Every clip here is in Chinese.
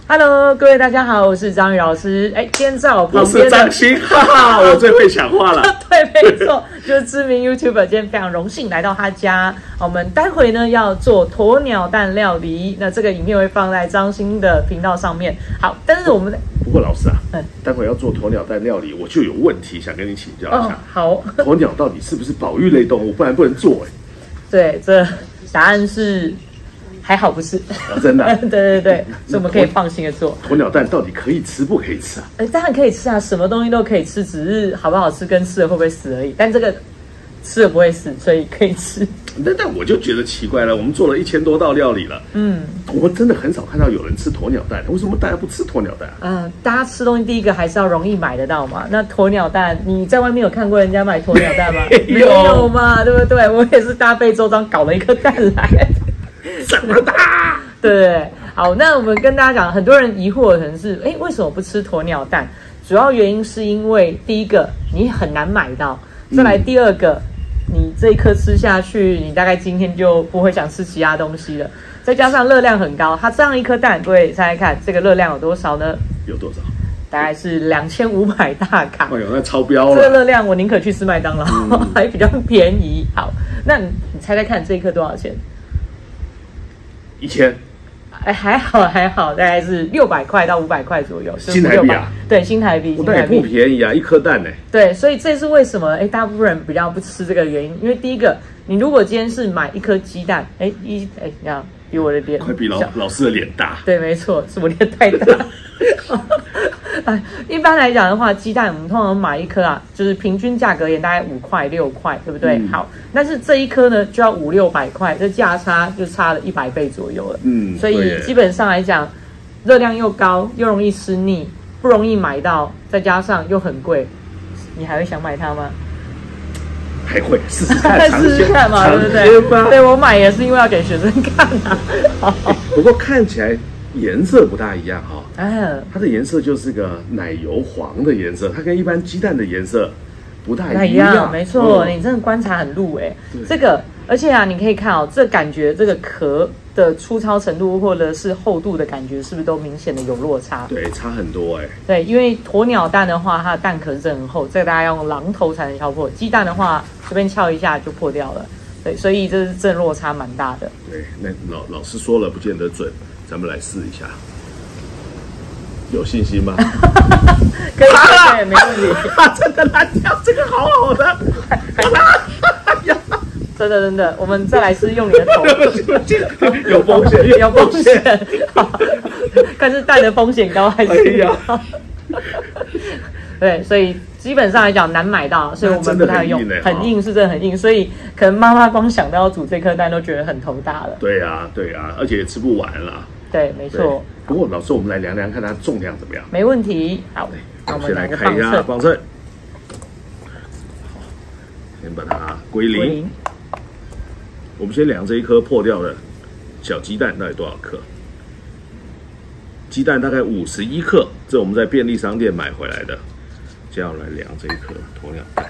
Hello， 各位大家好，我是张宇老师。今天在我旁边的我是张鑫，哈哈，我最会讲话了。 对，没错，就是知名 YouTuber， 今天非常荣幸来到他家。我们待会呢要做鸵鸟蛋料理，那这个影片会放在张鑫的频道上面。好，但是我们不过老师啊，待会要做鸵鸟蛋料理，我就有问题想跟你请教一下。 好， 鸵鸟到底是不是保育类动物？不然不能做对，这答案是。还好不是， 真的、啊。 对，所以我们可以放心的做。 鸵鸟蛋到底可以吃不可以吃啊？ 当然可以吃啊，什么东西都可以吃，只是好不好吃跟吃了会不会死而已。但这个吃了不会死，所以可以吃。 但我就觉得奇怪了，我们做了1000多道料理了，我们真的很少看到有人吃鸵鸟蛋，为什么大家不吃鸵鸟蛋啊？ 大家吃东西第一个还是要容易买得到嘛。那鸵鸟蛋，你在外面有看过人家买鸵鸟蛋吗？没有嘛，对不对？我也是大费周章搞了一颗蛋来。 这么大， 对，好，那我们跟大家讲，很多人疑惑的可能是，为什么不吃鸵鸟蛋？主要原因是因为第一个，你很难买到；再来第二个，你这一颗吃下去，你大概今天就不会想吃其他东西了。再加上热量很高，它这样一颗蛋，各位猜猜看，这个热量有多少呢？ 有多少？ 大概是2500大卡。 哎呦，那超标了！ 这个热量我宁可去吃麦当劳，还比较便宜。好，那你猜猜看，这一颗多少钱 ？1000， 还好，大概是600块到500块左右， 新台币啊？ 对，新台币， 那也不便宜啊，一颗蛋呢。 对，所以这是为什么大部分人比较不吃这个原因，因为第一个，你如果今天是买一颗鸡蛋，你看比我的脸快比老师的脸大。 对，没错，是我脸太大。一般来讲的话，鸡蛋我们通常买一颗啊，就是平均价格也大概5块6块，对不对？好，但是这一颗呢就要500-600块，这价差就差了100倍左右了。所以基本上来讲，热量又高，又容易吃腻，不容易买到，再加上又很贵，你还会想买它吗？ 还会试试看， 试试看嘛，对不对？对，我买也是因为要给学生看啊。 不过看起来颜色不大一样哈。它的颜色就是个奶油黄的颜色，它跟一般鸡蛋的颜色不太一样。 没错，你真的观察很入这个，而且啊，你可以看哦，这感觉这个壳的粗糙程度或者是厚度的感觉，是不是都明显的有落差？ 对，差很多对，因为鸵鸟蛋的话，它的蛋壳是真的很厚，这个大家用榔头才能敲破。鸡蛋的话，随便敲一下就破掉了。对，所以这是真的落差蛮大的。 对，那老师说了不见得准，咱们来试一下。有信心吗？ 可以，没问题。 真的烂掉，这个好好的。 真的，我们再来试用你的头。 有风险， 有风险。看是蛋的风险高还是高？对，所以基本上来讲难买到，所以我们不太用。很硬，是真的很硬，所以可能妈妈光想到要煮这颗蛋都觉得很头大了。 对啊，而且也吃不完了。 对，没错。 不过老师，我们来量量看它重量怎么样？ 没问题。好， 我们先来看一下磅秤。好，先把它归零。我们先量这一颗破掉的小鸡蛋到底多少克？鸡蛋大概51克，这我们在便利商店买回来的。接下来量这一颗鸵鸟蛋。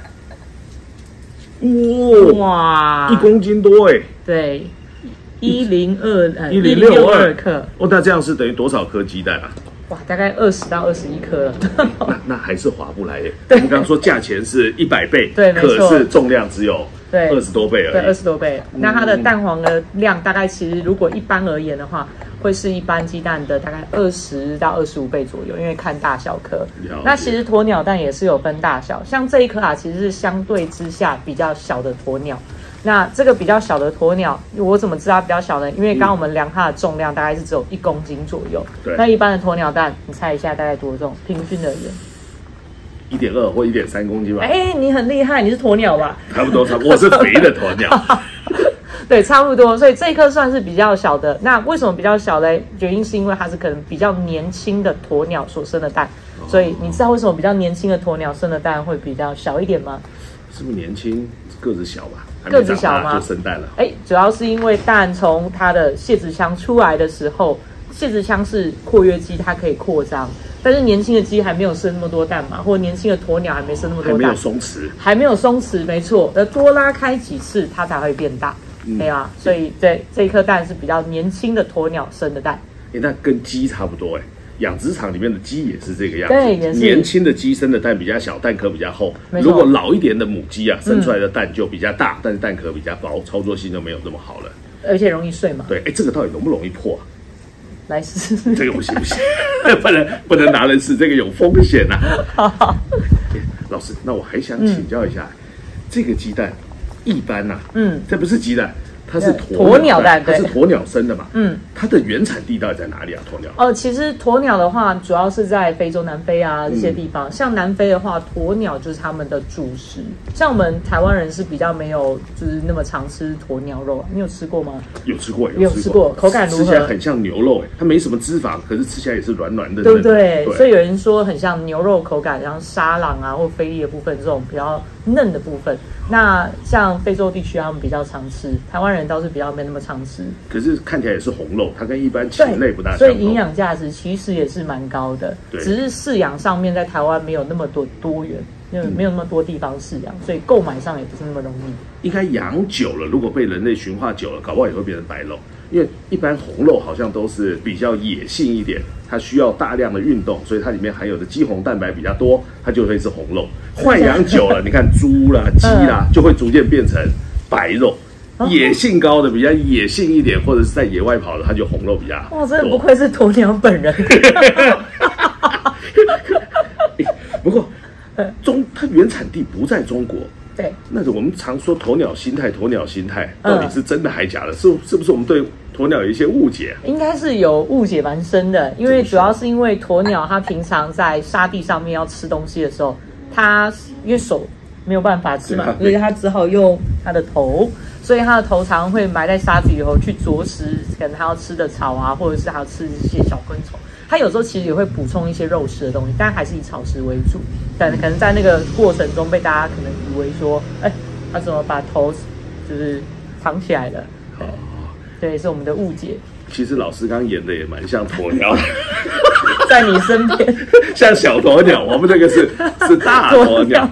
哇，1公斤多对。1062克那这样是等于多少颗鸡蛋啊？ 哇，大概20到21颗了。 那还是划不来我们刚刚说价钱是100倍， 对， 可是重量只有20多倍而已。 对，20多倍。那它的蛋黄的量大概其实如果一般而言的话，会是一般鸡蛋的大概20到25倍左右，因为看大小颗。那其实鸵鸟蛋也是有分大小，像这一颗啊，其实是相对之下比较小的鸵鸟。那这个比较小的鸵鸟，我怎么知道它比较小呢？因为刚刚我们量它的重量大概是只有1公斤左右。那一般的鸵鸟蛋，你猜一下大概多重？平均而言 ，1.2或1.3公斤吧。 你很厉害，你是鸵鸟吧？ 差不多，我是肥的鸵鸟。 对，差不多。所以这一颗算是比较小的。那为什么比较小嘞？原因是因为它是可能比较年轻的鸵鸟所生的蛋。所以你知道为什么比较年轻的鸵鸟生的蛋会比较小一点吗？ 是不是年轻个子小吧？ 个子小吗？ 就生蛋了。 主要是因为蛋从它的泄殖腔出来的时候，泄殖腔是括约肌，它可以扩张。但是年轻的鸡还没有生那么多蛋嘛，或者年轻的鸵鸟还没生那么多蛋，还没有松弛，没错，多拉开几次它才会变大。对啊，所以这一颗蛋是比较年轻的鸵鸟生的蛋。 那跟鸡差不多养殖场里面的鸡也是这个样子， 对，也是年轻的鸡生的蛋比较小，蛋壳比较厚。如果老一点的母鸡啊，生出来的蛋就比较大，但是蛋壳比较薄，操作性就没有这么好了， 而且容易碎嘛。 对，哎，这个到底容不容易破啊？ 来试试， 这个不行，不能拿人试，这个有风险啊。老师，那我还想请教一下，这个鸡蛋一般啊，这不是鸡蛋。它是鸵鸟蛋，它是鸵鸟生的嘛？它的原产地到底在哪里啊？鸵鸟？ 其实鸵鸟的话，主要是在非洲、南非啊这些地方。像南非的话，鸵鸟就是他们的主食。像我们台湾人是比较没有就是那么常吃鸵鸟肉，你有吃过吗？ 有吃过， 有吃过，口感如何？ 吃起来很像牛肉，它没什么脂肪，可是吃起来也是软软的， 对不对？所以有人说很像牛肉口感，然后沙朗啊或菲力的部分这种比较嫩的部分。那像非洲地区他们比较常吃，台湾人倒是比较没那么常吃。 可是看起来也是红肉，它跟一般禽类不大相同， 所以营养价值其实也是蛮高的。只是饲养上面在台湾没有那么多元，因为没有那么多地方饲养，所以购买上也不是那么容易。 应该养久了，如果被人类驯化久了，搞不好也会变成白肉。因为一般红肉好像都是比较野性一点，它需要大量的运动，所以它里面含有的肌红蛋白比较多，它就会是红肉。豢养久了，你看猪啦、鸡啦，就会逐渐变成白肉。野性高的比较野性一点，或者是在野外跑的，它就红肉比较多。 哇，真的不愧是鸵鸟本人。 不过，它原产地不在中国。 对， 那我们常说鸵鸟心态，到底是真的还假的？是不是我们对鸵鸟有一些误解？ 应该是有误解蛮深的，因为主要是因为鸵鸟它平常在沙地上面要吃东西的时候，它因为手没有办法吃嘛，所以它只好用它的头，所以它的头常会埋在沙子里头去啄食可能它要吃的草啊，或者是它要吃一些小昆虫。它有时候其实也会补充一些肉食的东西，但还是以草食为主。但可能在那个过程中被大家可能以为说，它怎么把头就是藏起来了？对，是我们的误解。 其实老师刚演的也蛮像鸵鸟的， 在你身边像小鸵鸟，我们这个是大鸵鸟。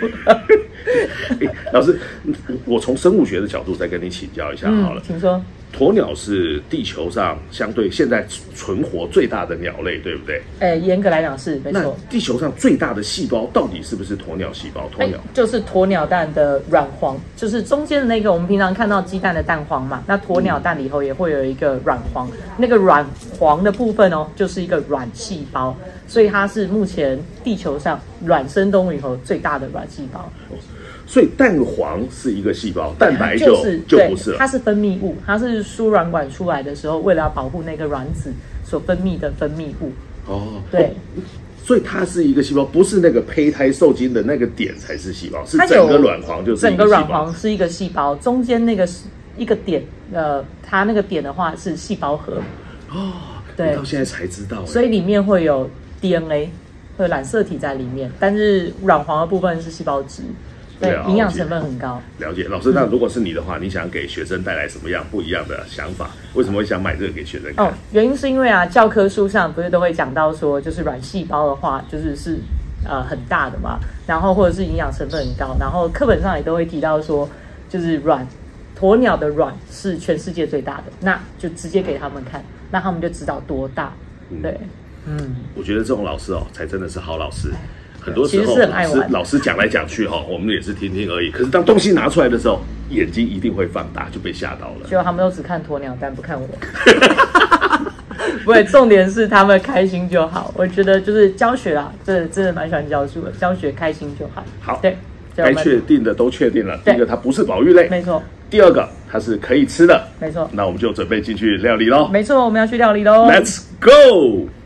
老师，我从生物学的角度再跟你请教一下好了。 请说。 鸵鸟是地球上相对现在存活最大的鸟类，对不对？ 严格来讲是没错。 那地球上最大的细胞到底是不是鸵鸟细胞？鸵鸟就是鸵鸟蛋的卵黄，就是中间的那个我们平常看到鸡蛋的蛋黄嘛。那鸵鸟蛋里头也会有一个卵黄，那个卵黄的部分就是一个卵细胞，所以它是目前地球上卵生动物里头最大的卵细胞。 所以蛋黄是一个细胞，蛋白就不是了。 它是分泌物，它是输卵管出来的时候，为了要保护那个卵子所分泌的分泌物。对。 所以它是一个细胞，不是那个胚胎受精的那个点才是细胞，是整个卵黄就是整个卵黄是一个细胞，中间那个是一个点，它那个点的话是细胞核。 对，到现在才知道。 所以里面会有 DNA， 会有染色体在里面，但是卵黄的部分是细胞质。对，营养成分很高。 了解，老师，那如果是你的话，你想给学生带来什么样不一样的想法？为什么会想买这个给学生看？ 原因是因为教科书上不是都会讲到说，就是卵细胞的话，就是很大的嘛，然后或者是营养成分很高，然后课本上也都会提到说，就是鸵鸟的卵是全世界最大的，那就直接给他们看，那他们就知道多大。对， 我觉得这种老师才真的是好老师。很多时候老师讲来讲去我们也是听听而已。可是当东西拿出来的时候，眼睛一定会放大，就被吓到了。 结果他们都只看鸵鸟蛋，不看我。不会，重点是他们开心就好。我觉得就是教学啦，真的蛮喜欢教书的，教学开心就好。 好，对，该确定的都确定了。第一个，它不是保育类， 没错。 第二个，它是可以吃的， 没错。 那我们就准备进去料理喽。 没错，我们要去料理喽。 Let's go。